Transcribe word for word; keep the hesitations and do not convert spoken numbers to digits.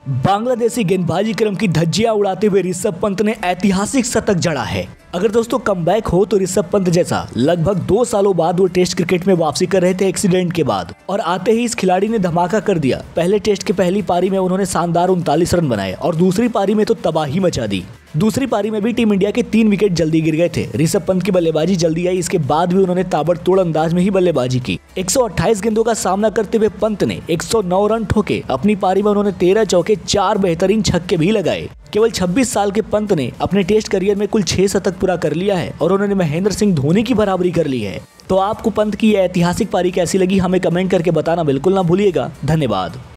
बांग्लादेशी गेंदबाजी क्रम की धज्जियां उड़ाते हुए ऋषभ पंत ने ऐतिहासिक शतक जड़ा है। अगर दोस्तों कमबैक हो तो ऋषभ पंत जैसा लगभग दो सालों बाद वो टेस्ट क्रिकेट में वापसी कर रहे थे एक्सीडेंट के बाद, और आते ही इस खिलाड़ी ने धमाका कर दिया। पहले टेस्ट के पहली पारी में उन्होंने शानदार उनतालीस रन बनाए और दूसरी पारी में तो तबाही मचा दी। दूसरी पारी में भी टीम इंडिया के तीन विकेट जल्दी गिर गए थे। ऋषभ पंत की बल्लेबाजी जल्दी आई, इसके बाद भी उन्होंने ताबड़तोड़ अंदाज में ही बल्लेबाजी की। एक सौ अट्ठाईस गेंदों का सामना करते हुए पंत ने एक सौ नौ रन ठोके। अपनी पारी में उन्होंने तेरह चौके चार बेहतरीन छक्के भी लगाए। केवल छब्बीस साल के पंत ने अपने टेस्ट करियर में कुल छह शतक पूरा कर लिया है और उन्होंने महेंद्र सिंह धोनी की बराबरी कर ली है। तो आपको पंत की यह ऐतिहासिक पारी कैसी लगी, हमें कमेंट करके बताना बिल्कुल ना भूलिएगा। धन्यवाद।